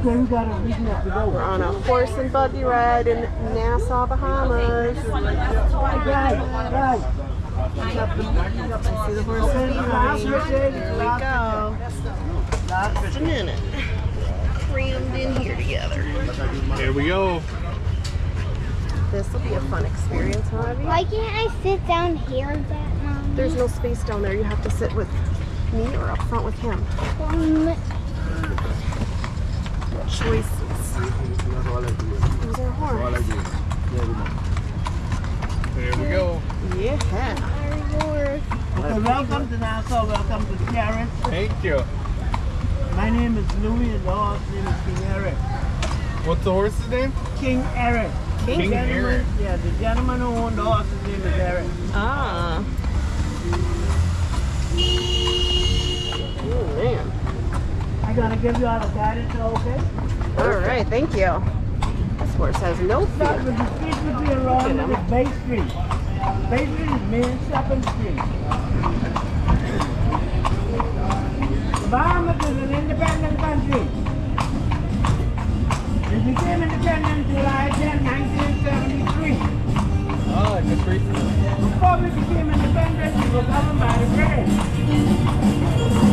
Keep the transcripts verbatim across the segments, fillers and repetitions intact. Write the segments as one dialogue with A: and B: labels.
A: We're on a horse and buggy ride in Nassau, Bahamas.
B: Right, right.
A: See the horse and buggy. Here we go. Just a minute. Crammed in here together.
C: Here we go.
A: This will be a fun experience, huh, Abby?
B: Why can't I sit down here with that, Mom?
A: There's no space down there. You have to sit with me or up front with him.
B: Um,
A: Choices. These are horses.
C: Here we go.
A: Yeah.
D: Okay, welcome to Nassau. Welcome to Carriage.
C: Thank you.
D: My name is Louis and the horse name is King Eric.
C: What's the horse's name?
D: King Eric.
A: King,
C: King Eric.
D: Yeah, the gentleman who owned the horse's name is Eric.
A: Ah. Oh, man.
D: I'm going to give you all the guidance, okay?
A: All right, thank you. This horse has no
D: Start
A: fear.
D: with the street would be around with the Bay Street. Bay Street is main shopping street. The Bahamas is an independent country. It became independent July tenth, nineteen seventy-three.
C: Oh, just recently.
D: Before we became independent, we were governed by the British.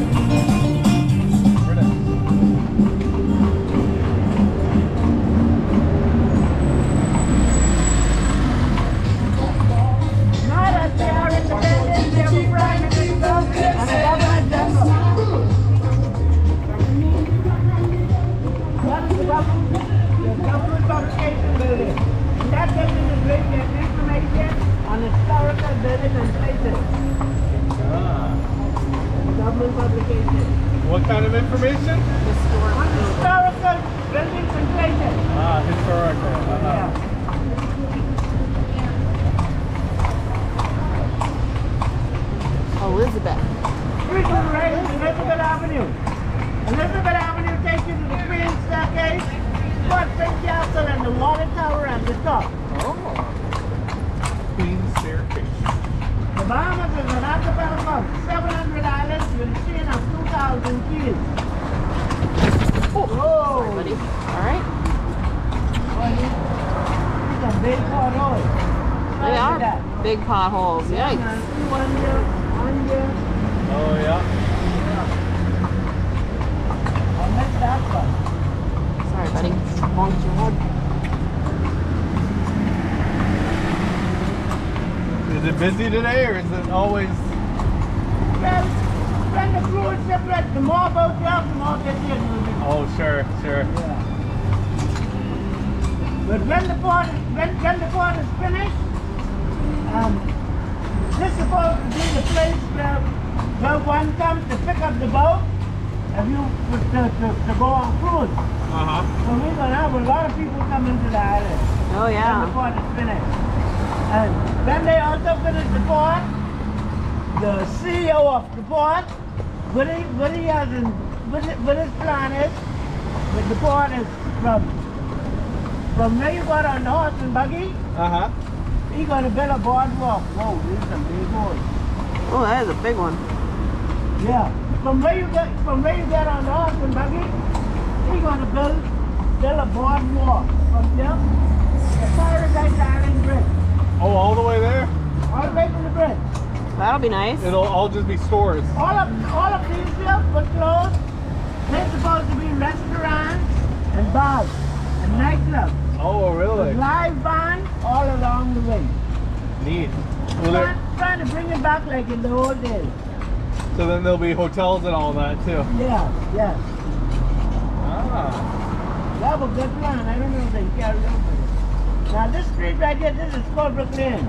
D: Now that they are independent, they have a prime minister and a governor general. That is the government, the government publication building. And that building is where you get information on historical buildings and places.
C: Ah.
D: Government publication.
C: What kind of information?
D: On historical buildings and places.
C: Ah, historical. Uh-huh.
D: Yeah.
A: Elizabeth.
D: Here's the right is Elizabeth Avenue. Elizabeth Avenue takes you to the Queen's Staircase, Fort Saint Castle, and the Water Tower at the top.
C: Oh. Queen's Staircase.
D: The Bahamas is an archipelago of seven hundred islands with a chain of two thousand keys.
A: Oh,
D: Whoa!
A: sorry, buddy. All right.
D: Boy, these these are big potholes.
A: They are big potholes. Yikes.
D: One year, one year.
C: Oh, yeah.
D: I'll make that one.
A: Sorry, buddy. Bonked your head.
C: Is it busy today or is it always?
D: Well, when the cruise ship ready, the more boats you have, the more get here.
C: Oh, sure, sure.
D: Yeah. But when the port is, when, when the port is finished, um, this is supposed to be the place where, where one comes to pick up the boat if you to, to, to go on cruise.
C: Uh-huh.
D: So we're gonna have a lot of people coming to the island.
A: Oh,
D: When the
A: yeah.
D: port is finished. And then they also finish the port. The C E O of the port, what he, what he has in, what his, what his plan is, with the port is from, from where you got on the horse and buggy,
C: Uh-huh.
D: he's gonna build a boardwalk. Whoa, these are some big boys.
A: Oh, that is a big one.
D: Yeah. From where you get, from where you get on the horse and buggy, he's gonna build, build a boardwalk from there, the Paradise Island Bridge.
C: Oh, all the way there?
D: All the way to the bridge.
A: That'll be nice.
C: It'll all just be stores.
D: All of all of these here were closed. They're supposed to be restaurants and bars and nightclubs.
C: Oh,
D: With
C: really?
D: live bands all along the way.
C: Neat. Well, there,
D: Trying, trying to bring it back like in the old days.
C: so then there'll be hotels and all that too.
D: Yeah, yes.
C: Ah.
D: That was a good plan. I don't know if they can carry on with it. Now this street right here, this is Corbrook Lane.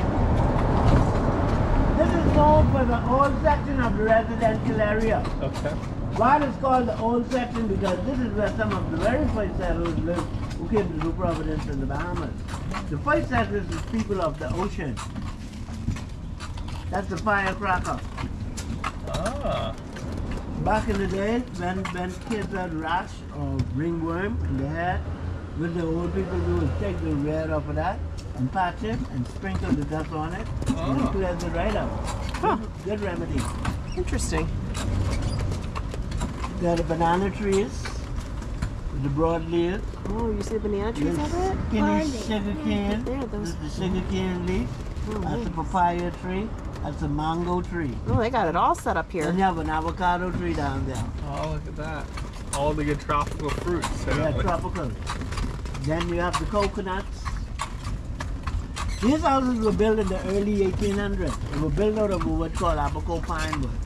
D: This is known for the old section of the residential area.
C: Okay.
D: Why it's called the old section? Because this is where some of the very first settlers lived who came to New Providence in the Bahamas. The first settlers is people of the ocean. That's the firecracker.
C: Ah.
D: Back in the days, when, when kids had rash or ringworm in the head, what the old people do is take the red off of that and patch it and sprinkle the dust on it and it clears it right up.
A: Huh.
D: Good, good remedy.
A: Interesting.
D: There are the banana trees. with the broad leaves.
A: Oh, you see the banana trees
D: This
A: over it?
D: skinny
B: Are they?
D: sugar cane.
A: There,
D: This
A: those.
D: is the sugar cane leaf.
A: Oh,
D: That's a
A: nice.
D: papaya tree. That's a mango tree.
A: Oh, they got it all set up here.
D: Then you have an avocado tree down there.
C: Oh, look at that. All the good tropical fruits. set
D: Yeah,
C: out like-
D: tropical. Then you have the coconuts. These houses were built in the early eighteen hundreds. They were built out of what's called Abaco pine wood.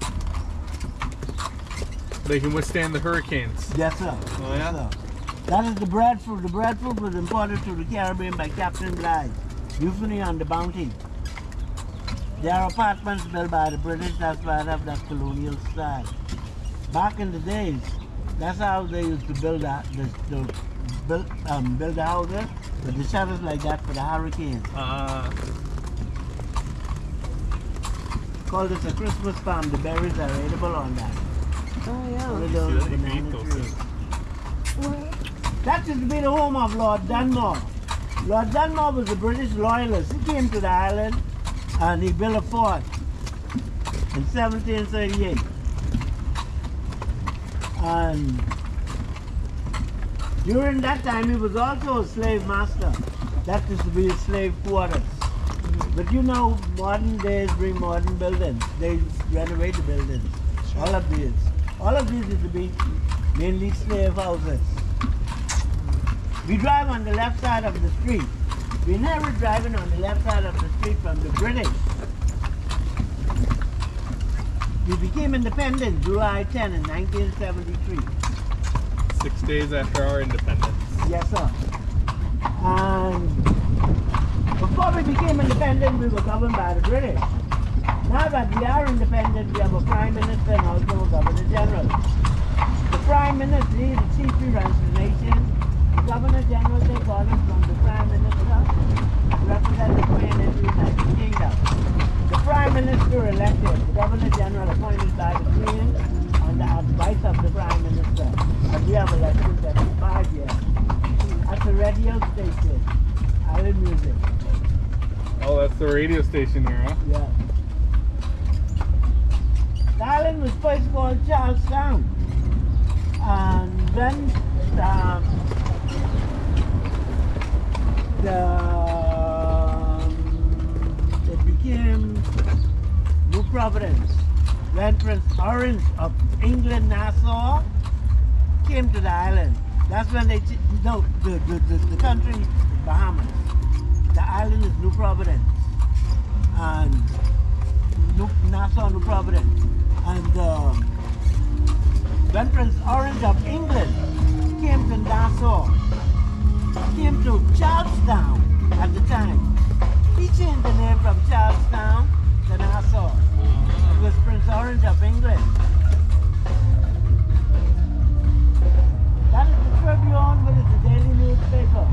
C: They can withstand the hurricanes.
D: Yes, sir.
C: Oh,
D: Yes,
C: yeah?
D: sir. That is the breadfruit. The breadfruit was imported to the Caribbean by Captain Bligh, usually on the Bounty. There are apartments built by the British. That's why they have that colonial style. Back in the days, that's how they used to build that, the, the build, um, build the houses with the shutters like that for the hurricanes.
C: Uh,
D: Call this a Christmas palm. The berries are edible on that.
A: Oh,
D: One
A: yeah.
D: of those
C: See that? You
D: banana
C: eat those
D: trees.
C: things.
D: That used to be the home of Lord Dunmore. Lord Dunmore was a British loyalist. He came to the island and he built a fort in seventeen thirty-eight. And during that time, he was also a slave master. That used to be his slave quarters. But you know, modern days bring modern buildings. They renovate the buildings. All of these. All of these used to be mainly slave houses. We drive on the left side of the street. We never driving on the left side of the street from the British. We became independent July tenth in nineteen seventy-three.
C: Six days after our independence.
D: Yes, sir. And before we became independent, we were governed by the British. Now that we are independent, we have a prime minister and also a governor general. The prime minister is the chief who runs the nation. The governor general takes orders from the prime minister, represents the Queen in the United Kingdom. The prime minister elected, the governor general appointed by the Queen on the advice of the prime minister. And we have elections every five years. At the radio station, Island Music.
C: Oh, that's the radio station there, huh?
D: Yeah. The island was first called Charlestown. And then um, the, um, it became New Providence. When Prince Orange of England, Nassau, came to the island. That's when they, ch- no, the, the, the, the country is Bahamas. The island is New Providence. And New, Nassau, New Providence. And um, when Prince Orange of England came to Nassau, came to Charlestown at the time, he changed the name from Charlestown to Nassau. It was Prince Orange of England. That is the Tribune, which is the daily newspaper.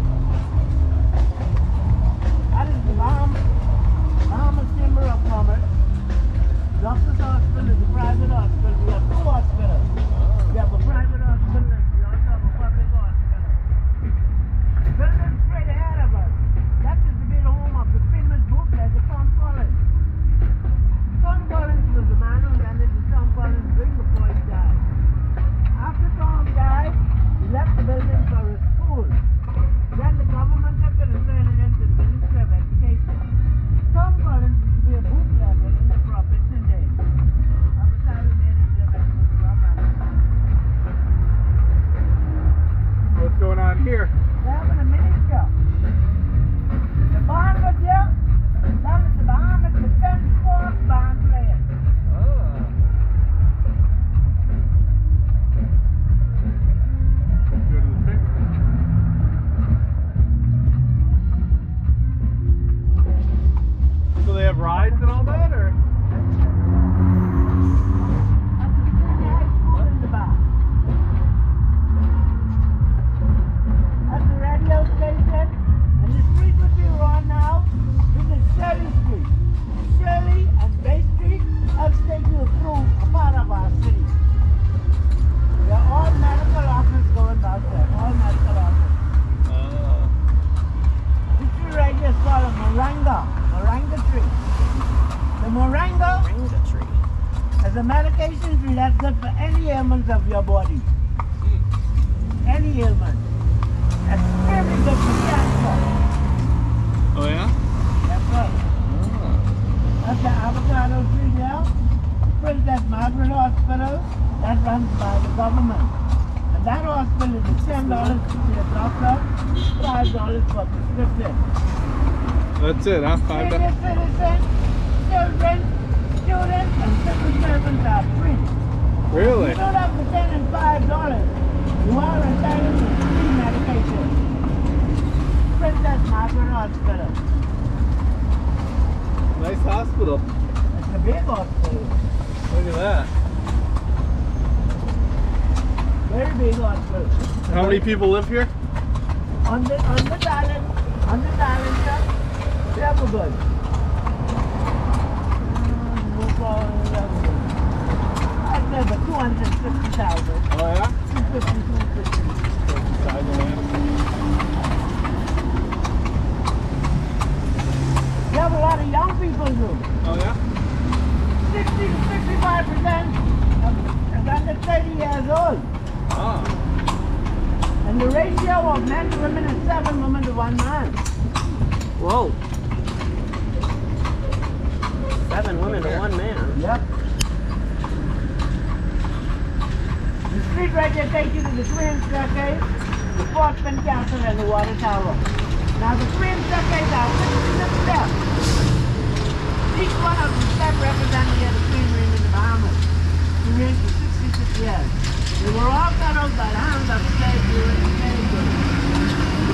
D: That is the Bahamas, Bahamas Chamber of Commerce. Doctor's Hospital is a private hospital. We have two hospitals. We have a private hospital and we also have a public hospital. The building straight ahead of us. That is to be the home of the famous bootlegger Tom Collins. Tom Collins was the man who landed the Tom Collins ring before he died. After Tom died, he left the building for a school. Then the government took it and turned it into the Ministry of Education. Tom Collins used to be a bootlegger in the Prohibition days. At the time he made his living with the rum and
C: What's going on here?
D: they're having a miniature. The band was there. That is the Bahamas Defense Force band playing.
C: Oh. Go to the picture. So they have rides and all that, or?
D: That's the radio station, and the street which we are on now, this is Shirley Street. Shirley and Bay Street have taken you through a part of our city. There are all medical offices going back there, all medical offices.
C: Oh.
D: This tree right here is called a moringa, moringa tree. The moringa
A: Moringa tree.
D: is a medication tree that's good for any ailments of your body. any ailment. That's very good for cancer.
C: Oh yeah?
D: That's right. That's the avocado tree there. Princess Margaret Hospital. That runs by the government. And that hospital is ten dollars to see a doctor, five dollars for prescription.
C: That's it, huh? Five
D: Senior
C: dollars.
D: citizens, children, students, and civil servants are free.
C: Really?
D: You don't have to send in five dollars. You are entitled to free medication. Princess Margaret Hospital.
C: Nice hospital.
D: It's a big hospital.
C: Look at that.
D: Very big hospital.
C: How many people live here?
D: On the on this island, on this island here, several good. I'd say about two hundred fifty thousand.
C: Oh yeah?
D: two fifty, two fifty.
C: Side of the land.
D: You have a lot of young people too.
C: Oh yeah?
D: sixty to sixty-five percent are under thirty years old.
C: Ah.
D: And the ratio of men to women is seven women to one man.
A: Whoa. Seven women to one man.
D: Yep. The street right there takes you to the twin staircase, the Sportsman Castle, and the water tower. Now the twin staircase are